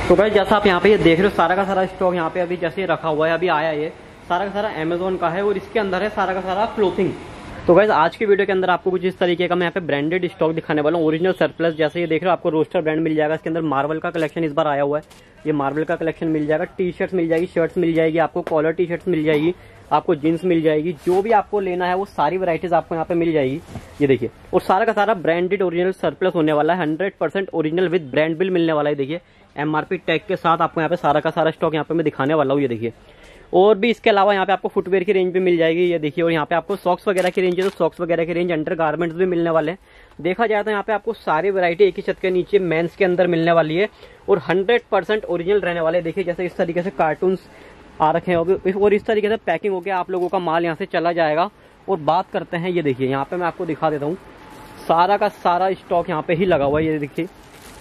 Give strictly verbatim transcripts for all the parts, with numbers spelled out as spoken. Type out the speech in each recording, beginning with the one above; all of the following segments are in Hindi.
तो गाइस जैसा आप यहाँ पे ये देख रहे हो सारा का सारा स्टॉक यहाँ पे अभी जैसे रखा हुआ है, अभी आया ये सारा का सारा अमेजोन का है और इसके अंदर है सारा का सारा क्लोथिंग। तो गाइस आज की वीडियो के अंदर आपको कुछ इस तरीके का मैं यहाँ पे ब्रांडेड स्टॉक दिखाने वाला हूँ, ओरिजिनल सरप्लस। जैसे ये देख रहे हो आपको रोस्टर ब्रांड मिल जाएगा, इसके अंदर मार्वल का कलेक्शन इस बार आया हुआ है, ये मार्वल का कलेक्शन मिल जाएगा। टी शर्ट्स मिल जाएगी, शर्ट्स मिल जाएगी, आपको कॉलर टी शर्ट्स मिल जाएगी, आपको जीन्स मिल जाएगी, जो भी आपको लेना है वो सारी वैरायटीज आपको यहाँ पे मिल जाएगी। ये देखिए, और सारा का सारा ब्रांडेड ओरिजिनल सरप्लस होने वाला है, hundred percent original with brand bill मिलने वाला है। देखिए एमआरपी टैग के साथ आपको यहाँ पे सारा का सारा स्टॉक यहाँ पे मैं दिखाने वाला हूँ। ये देखिए, और भी इसके अलावा यहाँ पे आपको फुटवेयर की रेंज भी मिल जाएगी। ये देखिए, और यहाँ पे आपको सॉक्स वगैरह की रेंज है तो सॉक्स वगैरह की रेंज, अंडर गारमेंट्स भी मिलने वाले हैं। देखा जाए तो यहाँ पे आपको सारी वैरायटी एक ही छत के नीचे मेंस के अंदर मिलने वाली है और हंड्रेड परसेंट ओरिजिनल रहने वाले। देखिए जैसे इस तरीके से कार्टून्स आ रखे हैं और इस तरीके से पैकिंग होकर आप लोगों का माल यहाँ से चला जाएगा। और बात करते हैं, ये देखिए यहाँ पे मैं आपको दिखा देता हूँ, सारा का सारा स्टॉक यहाँ पे ही लगा हुआ है। ये देखिए,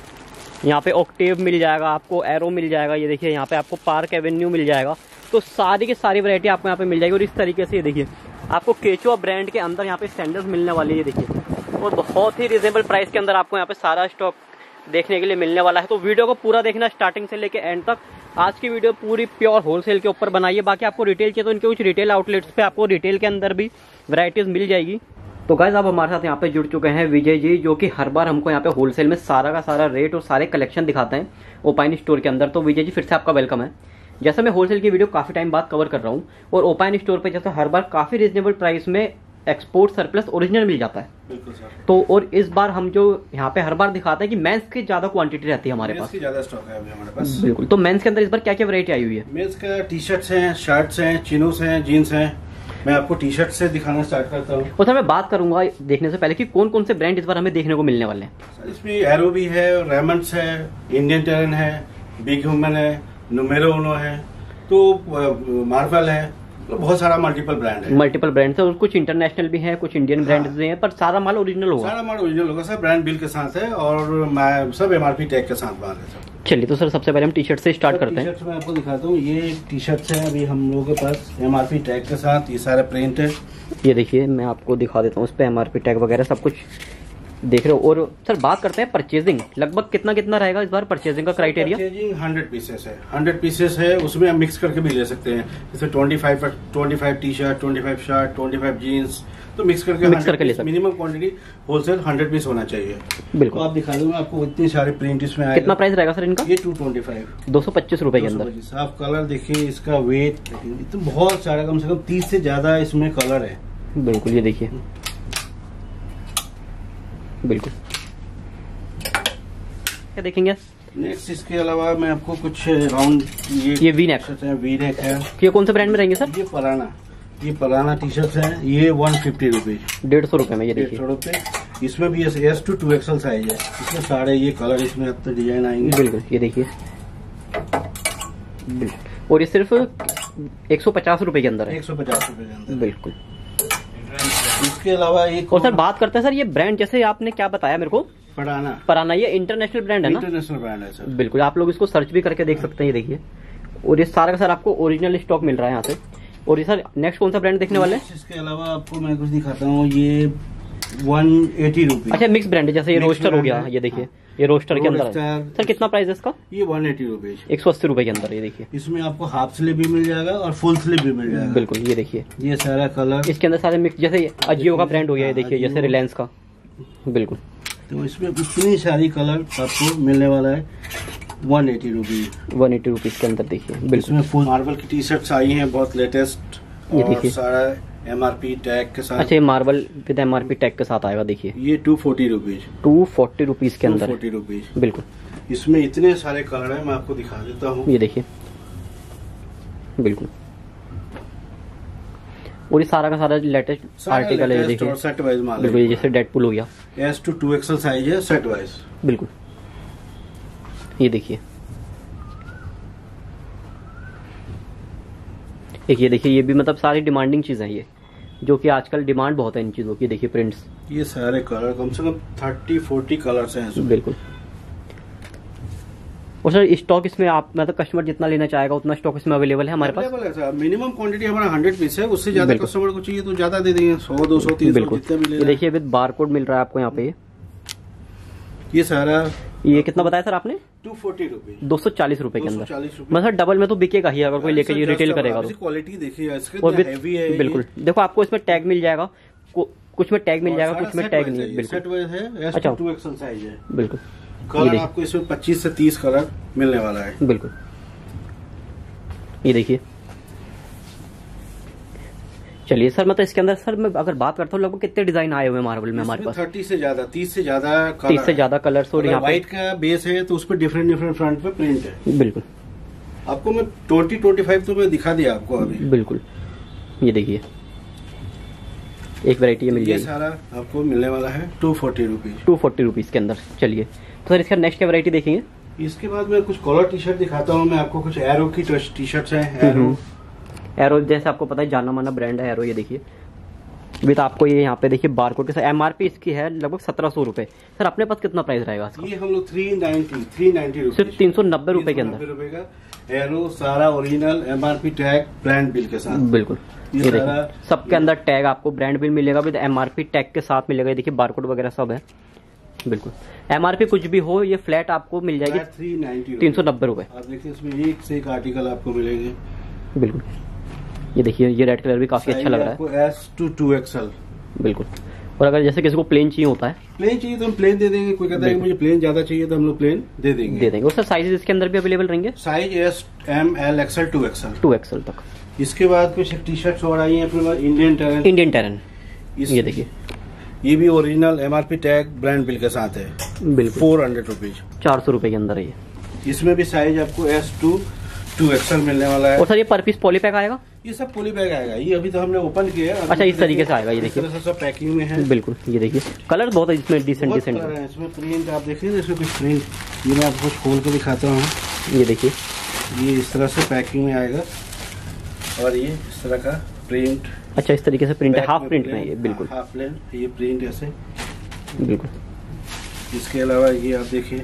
यहाँ पे ऑक्टेव मिल जाएगा, आपको एरो मिल जाएगा, ये देखिए यहाँ पे आपको पार्क एवेन्यू मिल जाएगा। तो सारी की सारी वैरायटी आपको यहाँ पे मिल जाएगी। और इस तरीके से ये देखिए आपको केचुआ ब्रांड के अंदर यहाँ पे सैंडल्स मिलने वाली है। ये देखिए, और बहुत ही रिजनेबल प्राइस के अंदर आपको यहाँ पे सारा स्टॉक देखने के लिए मिलने वाला है। तो वीडियो को पूरा देखना स्टार्टिंग से लेके एंड तक। आज की वीडियो पूरी प्योर होलसेल के ऊपर बनाई है। बाकी आपको रिटेल चाहिए तो इनके कुछ रिटेल आउटलेट्स पे आपको रिटेल के अंदर भी वैरायटीज मिल जाएगी। तो गाइस आप हमारे साथ यहाँ पे जुड़ चुके हैं विजय जी, जो कि हर बार हमको यहाँ पे होलसेल में सारा का सारा रेट और सारे कलेक्शन दिखाते हैं ओपाइन स्टोर के अंदर। तो विजय जी फिर से आपका वेलकम है। जैसे मैं होलसेल की वीडियो काफी टाइम बाद कवर कर रहा हूँ और ओपाइन स्टोर पे जैसे हर बार काफी रिजनेबल प्राइस में एक्सपोर्ट सरप्लस ओरिजिनल मिल जाता है। बिल्कुल सर। तो और इस बार हम जो यहाँ पे हर बार दिखाते हैं कि मेंस की ज्यादा क्वांटिटी रहती है हमारे पास, की ज्यादा स्टॉक है अभी हमारे पास। बिल्कुल। तो मेंस के अंदर इस बार क्या क्या वैरायटी आई हुई है? मेंस का टी शर्ट्स हैं, शर्ट्स हैं, चिनोस हैं, जीन्स हैं। मैं आपको टी शर्ट से दिखाना स्टार्ट करता हूँ। और सर मैं बात करूंगा देखने से पहले कि कौन कौन से ब्रांड इस बार हमें देखने को मिलने वाले हैं। इसमें एरो भी है, रेमंड्स है, इंडियन टेरन है, बिग ह्यूमन है, नुमेरो उनो है, तो मार्वल है, तो बहुत सारा मल्टीपल ब्रांड है। मल्टीपल ब्रांड है और कुछ इंटरनेशनल भी है, कुछ इंडियन ब्रांड भी हैं, पर सारा माल ओरिजिनल होगा। सारा माल ओरिजिनल होगा सर, ब्रांड बिल के साथ है और सब एमआरपी टैग के साथ माल है सर। चलिए तो सर सबसे पहले हम टी शर्ट से स्टार्ट करते हैं। टी शर्ट मैं आपको दिखाता हूँ, ये टी शर्ट है अभी हम लोगों के पास एमआरपी टैग के साथ, ये सारा प्रिंट है। ये देखिए मैं आपको दिखा देता हूँ, उस पर एमआरपी टैग वगैरह सब कुछ देख रहे हो। और सर बात करते हैं परचेजिंग, लगभग कितना कितना रहेगा इस बार परचेजिंग का क्राइटेरिया? परचेजिंग हंड्रेड पीसेस है, हंड्रेड पीसेस है, उसमें हम मिक्स करके भी ले सकते हैं। जैसे twenty five twenty five T shirt, twenty five shirt, twenty five jeans, तो मिक्स करके मिक्स करके ले सकते हैं। Minimum quantity wholesale hundred piece होना चाहिए। बिल्कुल। तो आप दिखा दूंगा आपको इतने सारे प्रिंट इसमें आएगा। कितना प्राइस रहेगा सर इनका? ये टू ट्वेंटी फाइव दो सौ पच्चीस रुपए के अंदर। आप कलर देखिए, इसका वेट तो बहुत सारा, कम से कम तीस से ज्यादा इसमें कलर है। बिल्कुल, ये देखिए बिल्कुल। क्या देखेंगे नेक्स्ट? इसके अलावा मैं आपको कुछ राउंड ये ये वी नेक है, वी नेक है। ये कौन से ब्रांड में रहेंगे सर? ये पराना, ये पराना टी शर्ट है, ये वन फिफ्टी रुपीज, डेढ़ सौ रुपए में। ये देखिए डेढ़ सौ रुपए। इसमें भी S to two XL size है, इसमें सारे ये कलर इसमें अब तो डिजाइन आएंगे। बिल्कुल, ये देखिए बिल्कुल। और ये सिर्फ एक सौ पचास रुपए के अंदर है। एक सौ पचास रुपए के अंदर। बिल्कुल। इसके अलावा एक और सर बात करते हैं सर, ये ब्रांड जैसे आपने क्या बताया मेरे को, पराना पराना, ये इंटरनेशनल ब्रांड है ना? इंटरनेशनल ब्रांड है सर। बिल्कुल, आप लोग इसको सर्च भी करके देख सकते हैं। ये देखिए, और ये सारा का सर आपको ओरिजिनल स्टॉक मिल रहा है यहाँ से। और ये सर नेक्स्ट कौन सा ब्रांड देखने वाले हैं? इसके अलावा आपको मैं कुछ दिखाता हूँ, ये वन एटी रुपीज। अच्छा, मिक्स ब्रांड है, जैसे ये रोस्टर हो गया। ये देखिए, ये रोस्टर के अंदर है। सर कितना प्राइस है इसका? ये वन एटी रुपीज, एक सौ अस्सी रुपए के अंदर। ये देखिए, इसमें आपको हाफ स्लीव भी मिल जाएगा और फुल स्लीव भी मिल जाएगा। बिल्कुल, ये देखिए ये सारा कलर इसके अंदर सारे मिक्स, जैसे अजियो का ब्रांड हो गया। ये देखिए, जैसे रिलायंस का। बिल्कुल, तो इसमें इतनी सारी कलर आपको मिलने वाला है one eighty rupees, one eighty rupees के अंदर। देखिए बिल्कुल, इसमें फुल मार्वल की टी शर्ट्स आई हैं, बहुत लेटेस्ट, ये और देखिए सारा एमआरपी टैग के साथ। अच्छा, ये मार्वल विद एमआरपी टैग के साथ आएगा। देखिए ये two forty rupees, two forty rupees के अंदर, फोर्टी रुपीज। बिल्कुल। इसमें इतने सारे कलर हैं, मैं आपको दिखा देता हूँ। ये देखिए बिल्कुल, और ये सारा का सारा लेटेस्ट आर्टिकल है। देखिए सेट वाइज माल, बिल्कुल, जैसे डेडपुल हो गया, S to two XL size है, सेट वाइज। बिल्कुल, ये देखिए एक, ये देखिए, ये भी मतलब सारी डिमांडिंग चीज है, ये जो कि आजकल डिमांड बहुत है इन चीजों की। देखिए प्रिंट्स, ये सारे कलर कम से कम थर्टी फोर्टी कलर्स हैं इसमें। बिल्कुल। और सर स्टॉक इसमें आप मतलब कस्टमर जितना लेना चाहेगा उतना स्टॉक इसमें अवेलेबल है हमारे पास? है सर, मिनिमम क्वांटिटी हमारा हंड्रेड पीस है, उससे ज्यादा कस्टमर को चाहिए तो ज्यादा दे देंगे, सौ दो सौ तीन सौ जितना भी ले। देखिए विद बारकोड मिल रहा है आपको यहाँ पे। ये सारा ये कितना बताया सर आपने? टू फोर्टी रुपीज, दो सौ चालीस रुपए के अंदर। चालीस मतलब डबल में तो बिकेगा ही अगर कोई लेकर रिटेल करेगा तो। क्वालिटी देखिए इसके, और हैवी है बिल्कुल। देखो आपको इसमें टैग मिल जाएगा, कुछ में टैग मिल जाएगा, कुछ में टैग नहीं है। बिल्कुल। अच्छा, टू एक्सल साइज है। बिल्कुल। कलर आपको इसमें पच्चीस से तीस कलर मिलने वाला है। बिल्कुल। ये देखिए। चलिए सर, मतलब इसके अंदर सर मैं अगर बात करता हूँ लगभग कितने डिजाइन आए हुए हैं मार्बल में हमारे पास? थर्टी से ज्यादा, तीस से ज्यादा तीस से ज्यादा कलर्स। और यहाँ व्हाइट का बेस है तो उस पर डिफरेंट डिफरेंट फ्रंट पे प्रिंट है। बिल्कुल। आपको मैं ट्वेंटी ट्वेंटी फाइव तो मैं दिखा दिया आपको अभी। बिल्कुल। ये देखिए एक वैरायटी मिल जाएगी। ये सारा आपको मिलने वाला है two forty rupees two forty rupees के अंदर। चलिए तो सर इसका नेक्स्ट क्या वैरायटी देखेंगे? इसके बाद मैं कुछ कॉलर टी शर्ट दिखाता हूँ मैं आपको। कुछ एरो की टी शर्ट है। एरो एरो जैसे आपको पता है जाना माना ब्रांड है एरो। ये देखिए विद आपको ये यहाँ पे देखिए बारकोड के साथ एमआरपी इसकी है लगभग सत्रह सौ रुपए। सर अपने पास कितना प्राइस रहेगा इसका? ये हम लोग थ्री नाइनटी थ्री नाइनटी सिर्फ तीन सौ नब्बे रुपए के अंदर रुपए का एरो, सारा original MRP tag brand bill के साथ। बिल्कुल। ये, ये देखिए सबके अंदर टैग आपको ब्रांड बिल मिलेगा विद एमआरपी टैग के साथ मिलेगा। ये देखिए बारकोड वगैरह सब है। बिल्कुल। एमआरपी कुछ भी हो ये फ्लैट आपको मिल जाएगी थ्री नाइनटी तीन सौ नब्बे रुपए। आप देखिए इसमें एक से एक आर्टिकल आपको मिलेंगे। बिल्कुल। ये देखिए ये रेड कलर भी काफी अच्छा लग रहा है। S to two XL. बिल्कुल। और अगर जैसे किसी को प्लेन चाहिए होता है, प्लेन चाहिए तो हम प्लेन दे देंगे। कोई कहता है कि मुझे प्लेन ज्यादा चाहिए तो हम लोग प्लेन दे देंगे दे देंगे। और सर साइज इसके अंदर भी अवेलेबल रहेंगे? Size S, M, L, XL, two XL two XL तक। इसके बाद कुछ टी शर्ट और आई है अपने पास इंडियन टेरन। इंडियन टेरन ये देखिए ये भी original MRP tag brand bill के साथ है। बिल्कुल। फोर हंड्रेड रुपीज चार सौ रुपए के अंदर है ये। इसमें भी साइज आपको एस टू टू एक्सएल मिलने वाला है। और सर ये पर पीस पॉली पैक आएगा? ये सब पॉली बैग आएगा। ये अभी तो हमने ओपन किया है। अच्छा इस तरीके से आएगा। ये देखिए सब पैकिंग में है। बिल्कुल। ये देखिए कलर बहुत है इसमें डिसेंट डिसेंट है। इसमें प्रिंट आप देखिए ना, इसमें कुछ प्रिंट ये मैं आपको खोल के दिखाता हूँ। ये देखिए ये इस तरह से पैकिंग में आएगा और ये इस तरह का प्रिंट। अच्छा इस तरीके से प्रिंट है, हाफ प्रिंट में ये। बिल्कुल हाफ प्लेन ये प्रिंट ऐसे। बिल्कुल। इसके अलावा ये आप देखिए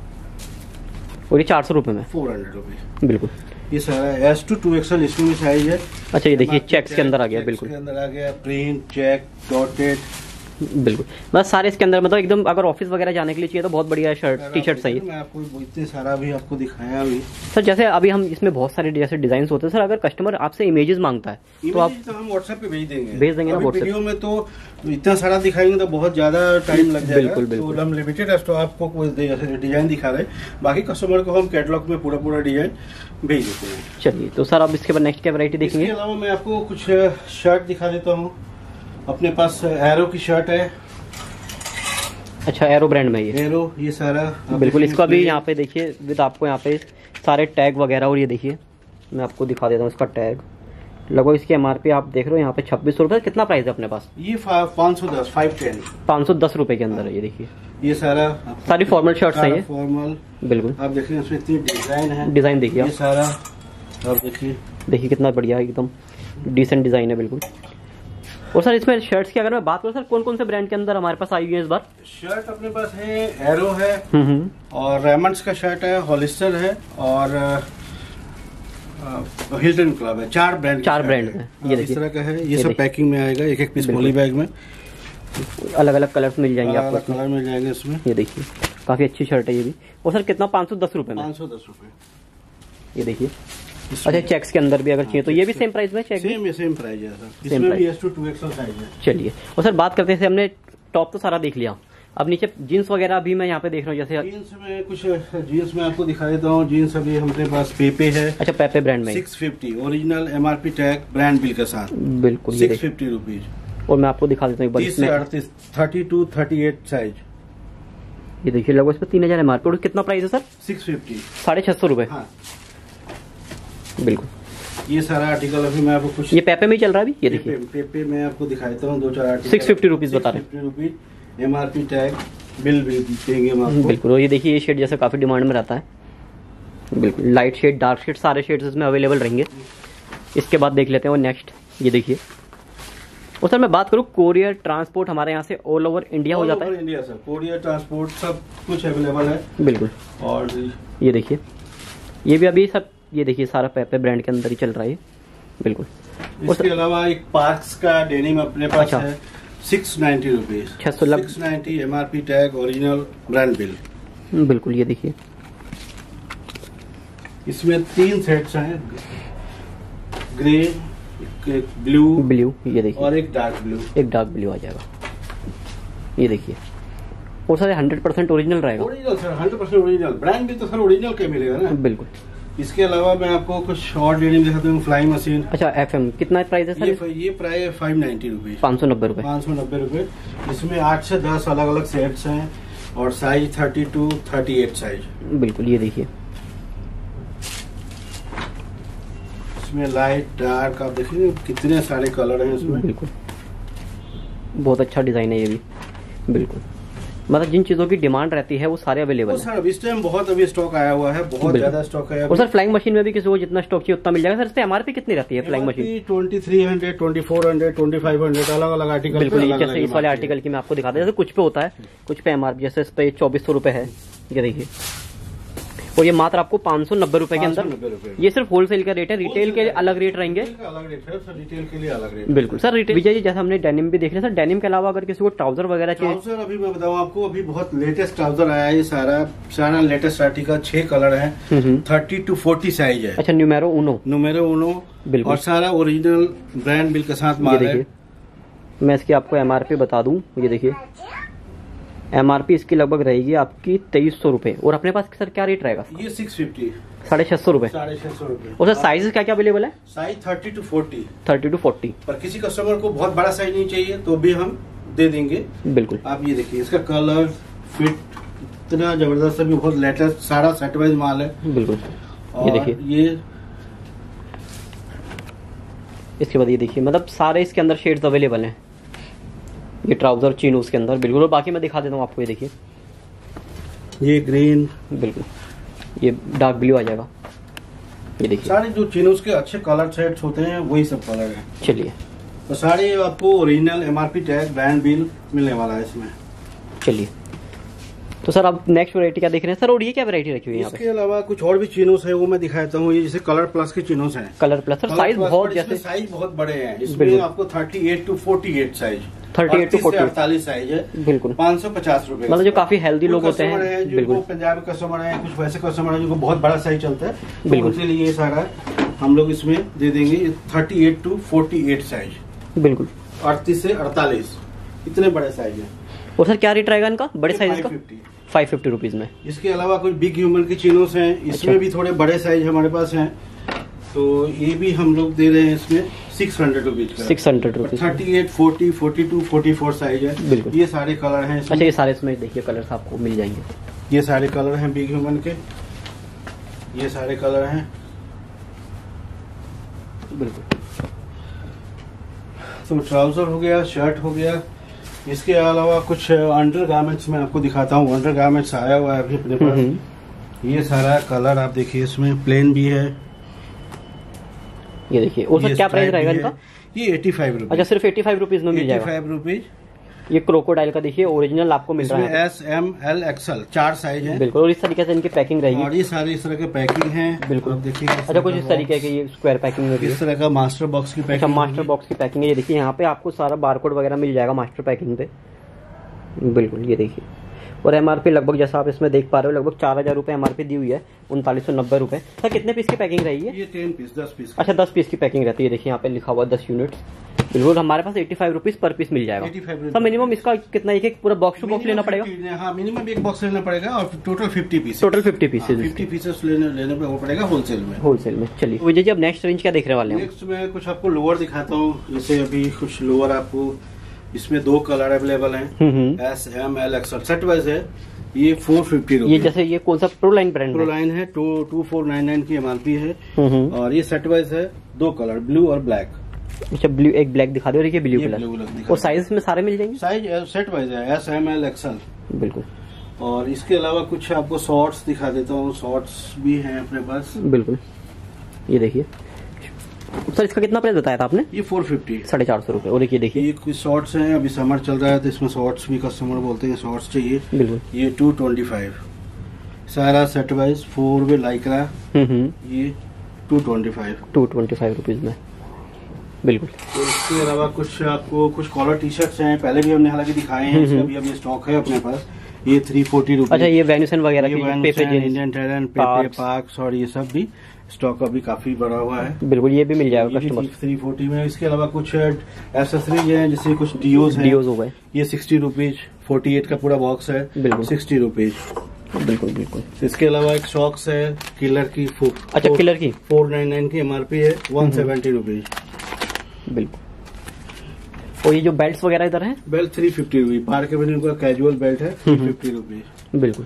और ये चार सौ रुपए में फोर हंड्रेड रुपीज। बिल्कुल। ये सारा एस टू टू एक्सएल इसमें भी साइज है। अच्छा ये देखिए चेक्स के अंदर आ गया। बिल्कुल के अंदर आ गया प्रिंट चेक डॉटेड। बिल्कुल। बस सारे इसके अंदर मतलब एकदम अगर ऑफिस वगैरह जाने के लिए चाहिए तो बहुत बढ़िया शर्ट टी शर्ट सही है। मैं आपको इतने सारा भी आपको दिखाया अभी। सर जैसे अभी हम इसमें बहुत सारे जैसे डिजाइन होते हैं सर, अगर कस्टमर आपसे इमेजेस मांगता है तो आप तो हम व्हाट्सएप पे भेज देंगे भेज देंगे ना व्हाट्सएप। वीडियो में तो इतना सारा दिखाएंगे तो बहुत ज्यादा टाइम लग जाएगा। बिल्कुल बिल्कुल। तो हम लिमिटेड है तो आपको कोई जैसे डिजाइन दिखा रहे हैं, बाकी कस्टमर को हम कैटलॉग में पूरा पूरा डिजाइन भेज देते हैं। चलिए तो सर अब इसके बाद नेक्स्ट क्या वैरायटी देखेंगे? इसके अलावा मैं आपको कुछ शर्ट दिखा देता हूँ। अपने पास एरो की शर्ट है। अच्छा एरो ब्रांड में ये एरो ये सारा बिल्कुल। इसका भी यहाँ पे देखिए विद आपको यहाँ पे सारे टैग वगैरह। और ये देखिए मैं आपको दिखा देता हूँ इसका टैग। लगभग इसकी एमआरपी आप देख रहे हो यहाँ पे छब्बीस सौ रुपए। कितना प्राइस है अपने पास? ये पाँच सौ दस फाइव टेन पाँच सौ दस रुपए के अंदर है। ये देखिए ये सारा सारी फॉर्मल शर्ट्स हैं ये। फॉर्मल बिल्कुल। आप देखिए इसमें इतनी डिजाइन है। डिजाइन देखिए ये सारा आप देखिए देखिए कितना बढ़िया एकदम डिसेंट डिजाइन है। बिल्कुल। और सर इसमें शर्ट्स की अगर मैं बात करूँ सर, कौन कौन से ब्रांड के अंदर हमारे पास आई हुई है इस बार? शर्ट अपने पास है एरो है हम्म और रेमंड्स का शर्ट है, हॉलिस्टर है और हिल्टन क्लब है। चार ब्रांड चार ब्रांड है। ये इस तरह का है। ये सब पैकिंग में आएगा एक एक पीस पॉली बैग में। अलग अलग कलर्स मिल जाएंगे आपको। कलर मिल जाएंगे इसमें। ये देखिए काफी अच्छी शर्ट है ये भी। और सर कितना? पाँच सौ दस रुपए में। पाँच सौ दस रुपए। ये देखिए। अच्छा चेक्स के अंदर भी अगर चाहिए तो ये भी सेम प्राइस में? चेक सेम ये सेम प्राइस है सर। इसमें भी S to two XL size है। चलिए और सर बात करते हैं, हमने टॉप तो सारा देख लिया, अब नीचे जीन्स वगैरह भी मैं यहाँ पे देख रहा हूँ। जैसे जीन्स में कुछ जीन्स में आपको दिखा देता हूँ। जीन्स अभी हमारे पास पेपे है। अच्छा पेपे ब्रांड में six fifty original MRP tag brand bill के साथ। बिल्कुल सिक्स फिफ्टी रुपीज। और मैं आपको दिखा देता हूँ तीस से अड़तीस thirty to thirty eight size. ये देखिए लगभग इसमें तीन हजार एमआरपी। और कितना प्राइस है सर? सिक्स फिफ्टी साढ़े छह सौ रुपए। हाँ बिल्कुल। ये सारा आर्टिकल अभी मैं आपको कुछ ये पेपे में ही चल रहा है अभी। ये देखिए पेपे, पेपे मैं आपको दिखाता हूँ। दो चार आर्टिकल सिक्स फिफ्टी रुपीज बता रहे हैं। रुपीज एमआरपी टैग बिल भी देंगे हम आपको। बिल्कुल। और ये देखिए ये शेड जैसे काफी डिमांड में रहता है। बिल्कुल लाइट शेड डार्क शेड सारे शेड्स इसमें अवेलेबल रहेंगे। इसके बाद देख लेते हैं और नेक्स्ट ये देखिए। और सर मैं बात करूँ कोरियर ट्रांसपोर्ट हमारे यहाँ से ऑल ओवर इंडिया हो जाता है? इंडिया सर कोरियर ट्रांसपोर्ट सब कुछ अवेलेबल है। बिल्कुल। और ये देखिए ये भी अभी सब ये देखिए सारा पेपे ब्रांड के अंदर ही चल रहा है। बिल्कुल। इसके अलावा एक पार्क्स का डेनिम अपने पास अच्छा। है सिक्स नाइन्टी रुपीज। छह सौ six ninety MRP tag original brand bill. बिल्कुल ये देखिए, इसमें तीन सेट्स हैं, ग्रे, एक ब्लू ब्लू ये देखिए, और एक डार्क ब्लू। एक डार्क ब्लू आ जाएगा, ये देखिए। और सर हंड्रेड परसेंट ओरिजिनल रहेगा? Original sir, hundred percent original. Brand भी तो सर ओरिजिनल के मिलेगा ना। बिल्कुल। इसके अलावा मैं आपको कुछ और डेनिम दिखाता हूँ, फ्लाइंग मशीन। अच्छा एफ एम, कितना प्राइस है सर? ये, ये प्राइस है फाइव नाइन्टी रुपीज, पाँच सौ नब्बे रुपए। पाँच सौ नब्बे रुपए। इसमें आठ से दस अलग अलग सेट्स हैं और size thirty to thirty eight size. बिल्कुल ये देखिए, इसमें लाइट डार्क आप देखिए कितने सारे कलर हैं इसमें। बिल्कुल बहुत अच्छा डिजाइन है ये भी। बिल्कुल, मतलब जिन चीजों की डिमांड रहती है वो सारे अवेलेबल है। सर इस टाइम बहुत अभी स्टॉक आया हुआ है, बहुत ज्यादा स्टॉक है। और सर फ्लाइंग मशीन में भी किसी को जितना स्टॉक चाहिए उतना मिल जाएगा। सर इससे एमआरपी कितनी रहती है Flying Machine? Twenty three hundred, twenty four hundred, twenty five hundred, अलग अलग आर्टिकल। बिल्कुल, जैसे इस वाले आर्टिकल की मैं आपको दिखाता हूँ, जैसे कुछ पे होता है, कुछ पे एमआरपी, जैसे इस पे चौबीस सौ रुपए है, ये देखिए। और ये मात्र आपको पाँच सौ नब्बे रुपए के अंदर। ये सिर्फ होलसेल का रेट है, रिटेल के अलग रेट रहेंगे। अलग रेट है सर, रिटेल के लिए अलग रेट। बिल्कुल सर। रिटेल विजय जी, जैसे हमने डेनिम भी देख लिया सर, डेनिम के अलावा अगर किसी को ट्राउजर वगैरह चाहिए? ट्राउजर अभी मैं बताऊँ आपको, अभी बहुत लेटेस्ट ट्राउजर आया है, सारा सारा लेटेस्ट आर्टिकल, छह कलर है, थर्टी टू फोर्टी साइज है। अच्छा, न्यूमेरो उनो, न्यूमेरो उनो। बिल्कुल। और सारा ओरिजिनल ब्रांड बिल के साथ माल है। मैं इसकी आपको एमआरपी बता दूं, ये देखिए एमआरपी इसकी लगभग रहेगी आपकी तेईस सौ रुपए। और अपने पास सर क्या रेट रहेगा? ये सिक्स फिफ्टी, साढ़े छह सौ रुपए। साढ़े छह सौ रुपए। और सर साइज क्या क्या अवेलेबल है? Size thirty to forty, thirty to forty. पर किसी कस्टमर को बहुत बड़ा साइज नहीं चाहिए तो भी हम दे देंगे। बिल्कुल। आप ये देखिए, इसका कलर फिट इतना जबरदस्त है, बहुत लेटेस्ट, सारा सेट वाइज माल है। बिल्कुल। ये देखिए, ये इसके बाद ये देखिए, मतलब सारे इसके अंदर शेड्स अवेलेबल हैं। ये ट्राउजर चीनोस के अंदर। बिल्कुल। और बाकी मैं दिखा देता हूँ आपको, ये देखिए, ये ग्रीन, बिल्कुल ये डार्क ब्लू आ जाएगा, ये देखिए। सारे जो चीनोस के अच्छे कलर सेट्स होते हैं वही सब कलर है। चलिए, तो सारे आपको original MRP tag, brand bill मिलने वाला है इसमें। चलिए, तो सर अब नेक्स्ट वैरायटी क्या देख रहे हैं सर? और ये क्या वैरायटी रखी हुई है यहाँ पे? इसके अलावा कुछ और भी चिनोस है, वो मैं दिखाता हूँ। ये जैसे कलर प्लस के चिनोस हैं। कलर प्लस सर, साइज बहुत, जैसे साइज बहुत बड़े हैं इसमें, आपको thirty eight to forty eight size, thirty eight to forty अड़तालीस साइज है। बिल्कुल। पाँच सौ पचास रूपए। मतलब जो काफी हेल्दी लोग होते हैं, बिल्कुल, पंजाबी कस्टमर है, कुछ वैसे कस्टमर है जिनको बहुत बड़ा साइज चलता है, बिल्कुल, उनके लिए ये सारा हम लोग इसमें दे देंगे। Thirty eight to forty eight size, बिल्कुल, अड़तीस से अड़तालीस, इतने बड़े साइज है। और सर क्या रेट रहेगा इनका बड़े साइज का? फाइव फिफ्टी रुपीज में। इसके अलावा कुछ बिग ह्यूमन के चिनोस हैं, इसमें भी थोड़े बड़े साइज हमारे पास हैं, तो ये भी हम लोग दे रहे हैं इसमें सिक्स हंड्रेड रुपीज का। Six hundred rupees. Thirty eight, forty, forty two, forty four size है। बिल्कुल। ये सारे कलर हैं। अच्छा, ये सारे इसमें देखिए कलर्स आपको मिल जाएंगे। ये सारे कलर हैं बिग ह्यूमन के, ये सारे कलर हैं। बिल्कुल। तो ट्राउजर हो गया, शर्ट हो गया। इसके अलावा कुछ अंडर गारमेंट्स में आपको दिखाता हूँ। अंडर गारमेंट्स आया हुआ है अभी अपने पास। ये सारा कलर आप देखिए, इसमें प्लेन भी है, ये देखिए। और सर क्या प्राइस रहेगा इनका? ये एटी फाइव रुपीज। अच्छा, सिर्फ एटी फाइव रुपीज में मिल जाएगा। Eighty five rupees. ये क्रोकोडाइल का देखिए ओरिजिनल आपको मिल रहा है। एस, एम, एल, एक्सएल चार साइज है। बिल्कुल। और इस तरीके से इनकी पैकिंग रहेगी। और ये सारे इस तरह के पैकिंग है। बिल्कुल। देखिए, अच्छा, कुछ इस तरीके की ये स्क्वायर पैकिंग में इस तरह का मास्टर बॉक्स की पैकिंग। अच्छा, मास्टर बॉक्स की पैकिंग है। ये देखिए, यहाँ पे आपको सारा बारकोड वगैरह मिल जाएगा मास्टर पैकिंग पे। बिल्कुल, ये देखिए। और एमआरपी लगभग जैसा आप इसमें देख पा रहे हो, लगभग चार हजार रुपए एमआरपी दी हुई है, उनतालीस सौ नब्बे रुपए। सर कितने पीस की पैकिंग रही है? ये टेन पीस, दस पीस। अच्छा, दस पीस की पैकिंग रहती है। देखिए यहाँ पे लिखा हुआ दस यूनिट। बिल्कुल, हमारे पास eighty five rupees per piece मिल जाएगा। सर मिनिमम इसका कितना, एक एक पूरा बॉक्स टू बॉक्स लेना पड़ेगा? हाँ, मिनिमम एक बॉक्स लेना पड़ेगा और total fifty piece. Total fifty pieces fifty pieces लेने लेने पे पड़ेगा होलसेल में। होलसेल में। चलिए विजय जी, अब नेक्स्ट रेंज क्या देखने वाले हैं? नेक्स्ट में कुछ आपको लोअर दिखाता हूँ। जैसे अभी कुछ लोअर आपको, इसमें दो कलर अवेलेबल हैं, S, M, L, XL set wise है। ये फोर फिफ्टी ये जैसे ये कौन सा pro line brand? Pro line है, two two four nine nine की एमआरपी है। और ये सेट वाइज है, दो कलर, ब्लू और ब्लैक। अच्छा, ब्लू एक ब्लैक दिखा दो और ये ब्लू कलर। और साइज में सारे मिल जाएंगे? साइज सेट वाइज है, एस, एम, एल, एक्सएल। बिल्कुल। और इसके अलावा कुछ आपको शॉर्ट्स दिखा देता हूँ। शॉर्ट्स भी हैं अपने पास। बिल्कुल, ये देखिए। सर इसका कितना प्राइस बताया था आपने? ये फोर फिफ्टी, साढ़े चार सौ रुपए। और ये देखिए, ये कुछ शॉर्ट्स हैं, अभी समर चल रहा है तो इसमें शॉर्ट्स भी कस्टमर बोलते हैं शॉर्ट्स चाहिए। बिल्कुल। ये टू ट्वेंटी फाइव, सारा set wise, four way lycra. ये two twenty five, two twenty five rupees में। बिल्कुल। तो इसके अलावा कुछ आपको कुछ कॉलर टी शर्ट्स हैं, पहले भी हमने हालांकि दिखाए हैं, इसका भी अभी स्टॉक है अपने पास। ये थ्री फोर्टी रुपीज। अच्छा, ये वेन्यूसन वगैरह की इंडियन टैलेंट, पेपे, पार्क्स और ये सब भी स्टॉक अभी काफी बड़ा हुआ है। बिल्कुल, ये भी मिल जाएगा कस्टमर थ्री फोर्टी में। इसके अलावा कुछ एसेसरीज है, जैसे कुछ डियोज है, डियोज हो गए, ये सिक्सटी रुपीज, फोर्टी एट का पूरा बॉक्स है, बिल्कुल सिक्सटी रुपीज। बिल्कुल बिल्कुल। इसके अलावा एक सॉक्स है किलर की, अच्छा किलर की फोर नाइन नाइन की एमआरपी है, वन सेवेंटी रुपीज। बिल्कुल। और ये जो बेल्ट वगैरह इधर है, belt three fifty rupees, Park Avenue का कैजुअल बेल्ट है, थ्री फिफ्टी रुपीज। बिल्कुल।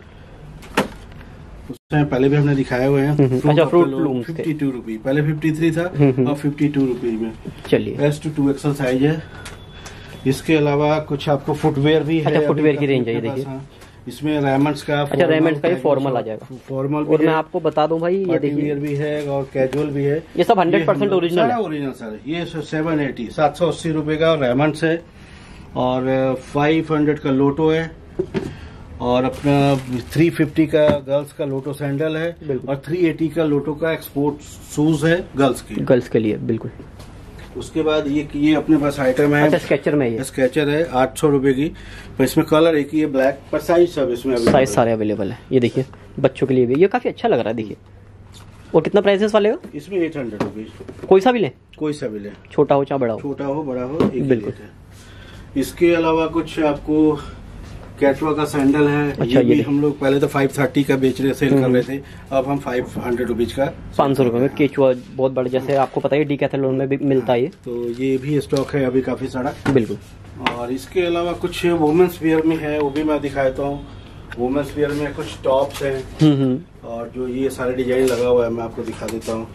उसमें पहले भी हमने दिखाए हुए हैं। अच्छा, Fruit Looms fifty two rupees, पहले फिफ्टी थ्री था और फिफ्टी टू रुपीज में। चलिए, S to two XL size है। इसके अलावा कुछ आपको फुटवेयर भी है। अच्छा, फुटवेयर की रेंज है, देखिए इसमें रेमंड्स का, अच्छा रेमंड्स का फॉर्मल आ जाएगा, फॉर्मल। और मैं आपको बता दूं भाई, ये देखिए भी है और कैजुअल भी है। ये सब हंड्रेड परसेंट ओरिजिनल है। ओरिजिनल सर, ये सेवन एटी, सात सौ अस्सी रूपये का रेमंड्स है, और फाइव हंड्रेड का लोटो है, और अपना थ्री फिफ्टी का गर्ल्स का लोटो सैंडल है, और थ्री एटी का लोटो का एक्सपोर्ट शूज है गर्ल्स के गर्ल्स के लिए। बिल्कुल। उसके बाद ये ये अपने पास आइटम है। अच्छा, स्केचर में, ये स्केचर है आठ सौ रूपये की, पर इसमें कलर एक ही है ब्लैक, पर साइज सब इसमें साइज सारे अवेलेबल है। ये देखिए बच्चों के लिए भी ये काफी अच्छा लग रहा है, देखिए। और कितना प्राइस है वाले का? इसमें एट हंड्रेड रुपीज। कोई सा भी ले, कोई सा भी ले, छोटा हो चाहे बड़ा हो, छोटा हो बड़ा हो, एक बिल्कुल। इसके अलावा कुछ आपको कैटवा का सैंडल है। अच्छा, ये, ये भी हम लोग पहले तो फाइव थर्टी का बेच रहे सेल कर रहे थे, अब हम फाइव हंड्रेड रुपीज का, पाँच सौ रुपए में केचुआ बहुत बड़ा, जैसे आपको पता है डीकैथलॉन में भी मिलता है ये, तो ये भी स्टॉक है अभी काफी सारा। बिल्कुल। और इसके अलावा कुछ वुमेन्स वियर में है, वो भी मैं दिखाता हूँ। वुमेन्स वियर में कुछ टॉप्स हैं, और जो ये सारे डिजाइन लगा हुआ है मैं आपको दिखा देता हूँ।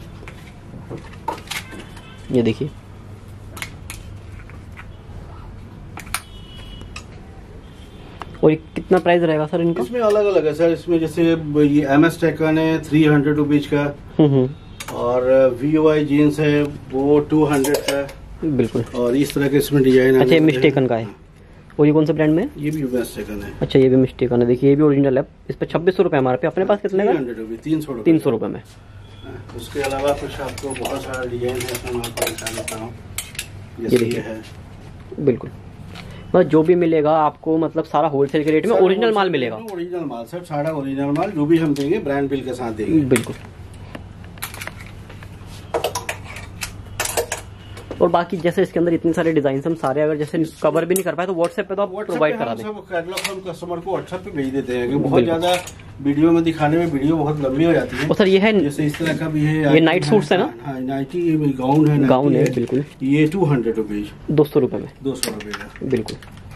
ये देखिए, और कितना प्राइस रहेगा सर इनका? इसमें अलग अलग है सर। इसमें जैसे ये एम एस टेकन है थ्री हंड्रेड रुपीज का, और वी ओ आई जीन्स है वो टू हंड्रेड का। बिल्कुल। और इस तरह के इसमें डिजाइन। अच्छा, ये मिस्टेकन का है, और ये कौन सा ब्रांड में? ये भी मिस्टेकन है। अच्छा, ये भी मिस्टेकन है, देखिए ये भी ओरिजिनल है। इस पर छब्बीस सौ रुपए हमारे पे, अपने पास कितने का? हंड्रेड रुपीज, तीन सौ तीन सौ रुपए में। उसके अलावा कुछ आपको बहुत सारा डिजाइन है, मैं आपको दिखा देता हूँ। ये है, बिल्कुल। बस जो भी मिलेगा आपको, मतलब सारा होलसेल के रेट में ओरिजिनल माल मिलेगा। ओरिजिनल माल सर, सारा ओरिजिनल माल, जो भी हम देंगे ब्रांड बिल के साथ देंगे। बिल्कुल। और बाकी जैसे इसके अंदर इतने सारे डिजाइन हम सारे अगर जैसे कवर भी नहीं कर पाए तो व्हाट्सएप पे तो आप प्रोवाइड करा दें। कैटलॉग हम कस्टमर को व्हाट्सएप पे भेज देते हैं, क्योंकि बहुत ज्यादा वीडियो में दिखाने में वीडियो बहुत लंबी हो जाती है। और सर ये है, जैसे इस तरह का भी है, ये नाइट सूट्स है ना? हाँ, नाइटी गाउन है, गाउन है, बिल्कुल। ये टू हंड्रेड रुपीज, दो सौ रुपए में, दो सौ रुपए का, बिल्कुल।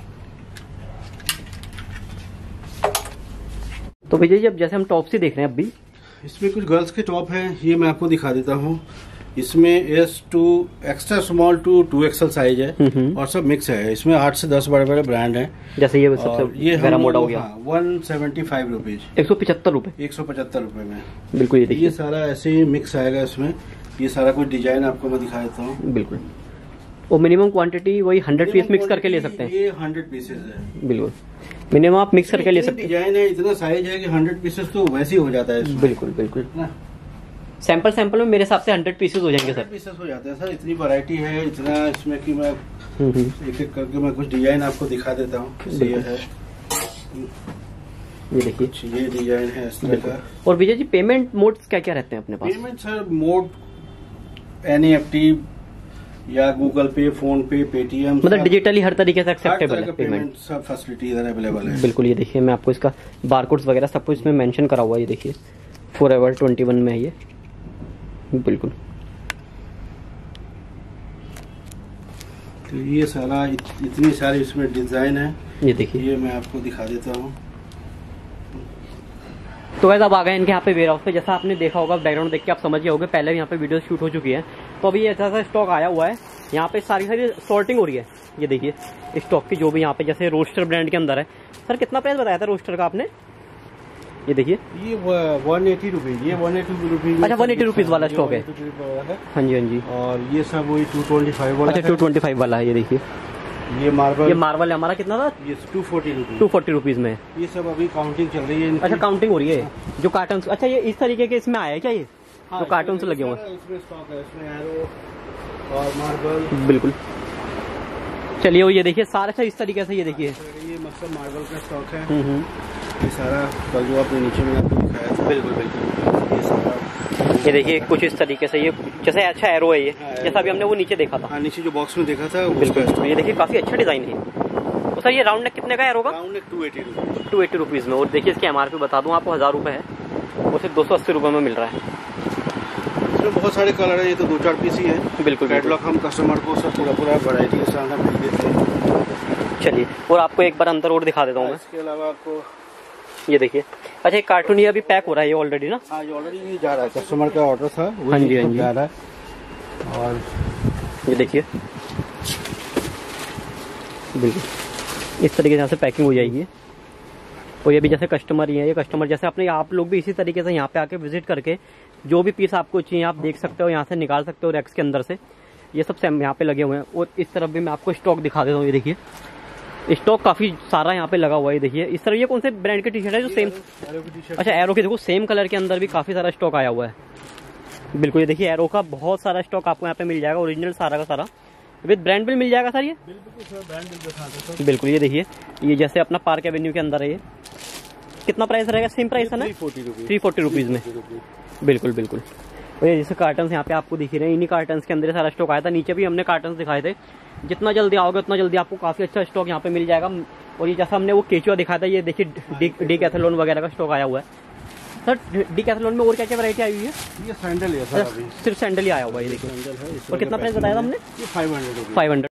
तो भैया जी अब जैसे हम टॉप से देख रहे हैं, अब भी इसमें कुछ गर्ल्स के टॉप हैं, ये मैं आपको दिखा देता हूँ। इसमें S to extra small to two XL size है, और सब मिक्स है। इसमें आठ से दस बड़े बड़े ब्रांड हैं, जैसे ये सबसे ये गहरा मोटा हो गया, वन सेवेंटी फाइव रुपीज, एक सौ पचहत्तर रूपए, एक सौ पचहत्तर रूपए में। बिल्कुल। ये देखिए, ये सारा ऐसे ही मिक्स आएगा इसमें। ये सारा कुछ डिजाइन आपको मैं दिखा देता हूँ। बिल्कुल। और मिनिमम क्वांटिटी वही हंड्रेड पीस मिक्स करके ले सकते हैं। ये हंड्रेड पीसेज है, बिल्कुल। मिनिमम आप मिक्स करके ले सकते हैं। डिजाइन है, इतना साइज है कि हंड्रेड पीसेज तो वैसे ही हो जाता है इसमें। बिल्कुल बिल्कुल। सैंपल सैंपल में मेरे हिसाब से हंड्रेड पीसेस हो जाएंगे सर। पीसेस हो जाते हैं सर, इतनी वैरायटी है, इतना इसमें कि मैं एक एक करके मैं कुछ डिजाइन आपको दिखा देता हूँ। ये है, ये देखिए, ये डिजाइन है इस तरह का। और विजय जी पेमेंट मोड्स क्या क्या रहते हैं अपने पास? Payment sir mode N E F T या Google Pay, PhonePe, Paytm, मतलब डिजिटली हर तरीके से एक्सेप्टेबल है पेमेंट, सब फैसिलिटी इधर अवेलेबल है। बिल्कुल। ये देखिए, मैं आपको इसका बारकोड्स वगैरह सब कुछ इसमें मेंशन करा हुआ है। ये देखिए, फोर एवर ट्वेंटी वन में है ये, बिल्कुल। तो ये सारा इत, इतनी सारी इसमें डिजाइन है। ये देखिए, ये मैं आपको दिखा देता हूँ। तो वैसे अब आ गए इनके यहाँ पे वेयर हाउस पे। जैसा आपने देखा होगा, बैकग्राउंड देख के आप समझ गए होंगे, पहले भी यहाँ पे वीडियो शूट हो चुकी है। तो अभी ऐसा सा स्टॉक आया हुआ है, यहाँ पे सारी सारी सॉर्टिंग हो रही है। ये देखिए स्टॉक की, जो भी यहाँ पे जैसे रोस्टर ब्रांड के अंदर है। सर कितना प्राइस बताया था रोस्टर का आपने? ये देखिए, ये वन एटी रुपीज, ये वन एटी रुपीज। अच्छा, वन एटी रुपीज वाला स्टॉक है। हाँ जी, हाँ जी। और ये सब वही टू ट्वेंटी फाइव वाला। अच्छा, टू ट्वेंटी फाइव वाला है। ये देखिए, ये मार्बल, ये मार्बल है हमारा, कितना था? ये two forty rupees, two forty rupees में। ये सब अभी काउंटिंग चल रही है। अच्छा, काउंटिंग हो रही है जो कार्टन। अच्छा, ये इस तरीके के इसमें आया है क्या? ये जो कार्टून से लगे हुए हैं, इसमें स्टॉक है, इसमें एरो और मार्बल। बिल्कुल। चलिए, ये देखिए सारा अच्छा इस तरीके से। ये देखिए, ये मकसद मार्बल का स्टॉक है। हम्म हम्म। ये सारा कल जो आपने नीचे में आपको दिखाया था। बिल्कुल बिल्कुल। ये सारा ये देखिए कुछ इस तरीके से, ये जैसे अच्छा एरो है ये, जैसा अभी हमने वो नीचे देखा था। हाँ, नीचे जो बॉक्स में देखा था बिल्कुल। ये देखिए काफी अच्छा डिजाइन है। तो सर ये राउंड नेक कितने का एरो का? Round neck two eighty rupees two eighty rupees में। और देखिए इसकी एमआरपी बता दूं आपको, हजार रुपए है, वो सिर्फ दो सौ अस्सी रुपए में मिल रहा है। इसमें बहुत सारे कलर है, ये तो दो चार पीस ही है। बिल्कुल। कैटलॉग हम कस्टमर को सब पूरा पूरा वैरायटी के साथ हम भेज देते हैं। चलिए, और आपको एक बार अंदर और दिखा देता हूँ मैं। इसके अलावा आपको ये देखिए, अच्छा एक कार्टून ये अभी पैक हो रहा है ये ऑलरेडी ना? हाँ, ये ऑलरेडी जा रहा है, कस्टमर का ऑर्डर था। हाँ जी हाँ जी। जा रहा है। और ये देखिए बिल्कुल इस तरीके से यहाँ से पैकिंग हो जाएगी। और ये भी जैसे कस्टमर ही है, ये कस्टमर जैसे अपने आप लोग भी इसी तरीके से यहाँ पे आके विजिट करके जो भी पीस आपको चाहिए आप देख सकते हो, यहाँ से निकाल सकते हो रैक्स के अंदर से। ये सब सेम यहाँ पे लगे हुए हैं। और इस तरफ भी मैं आपको स्टॉक दिखा देता हूँ। ये देखिए स्टॉक काफी सारा यहाँ पे लगा हुआ है। देखिए इस तरह, ये कौन से ब्रांड की टी शर्ट है जो सेम? अच्छा एरो की, देखो सेम कलर के अंदर भी काफी सारा स्टॉक आया हुआ है। बिल्कुल, ये देखिए एरो का बहुत सारा स्टॉक आपको यहाँ पे मिल जाएगा, ओरिजिनल सारा का सारा विद ब्रांड बिल मिल जाएगा सर ये? बिल्कुल। ये देखिए ये जैसे अपना पार्क एवेन्यू के अंदर है ये। कितना प्राइस रहेगा? सेम प्राइस है ना, थ्री फोर्टी रुपीज में। बिल्कुल बिल्कुल। और ये जैसे कार्टन यहाँ पे आपको दिख रहे हैं, इन्हीं कार्टन के अंदर सारा स्टॉक आया था। नीचे भी हमने कार्टन दिखाए थे। जितना जल्दी आओगे उतना जल्दी आपको काफी अच्छा स्टॉक यहाँ पे मिल जाएगा। और ये जैसा हमने वो केचुआ दिखाया था, ये देखिए डीकैथलॉन वगैरह का स्टॉक आया हुआ है। सर डीकैथलॉन में और क्या क्या वैरायटी आई हुई है? ये सैंडल है सर, अभी सिर्फ सैंडल ही आया हुआ है। ये देखिए। और कितना प्राइस बताया था हमने? ये फाइव हंड्रेड फाइव हंड्रेड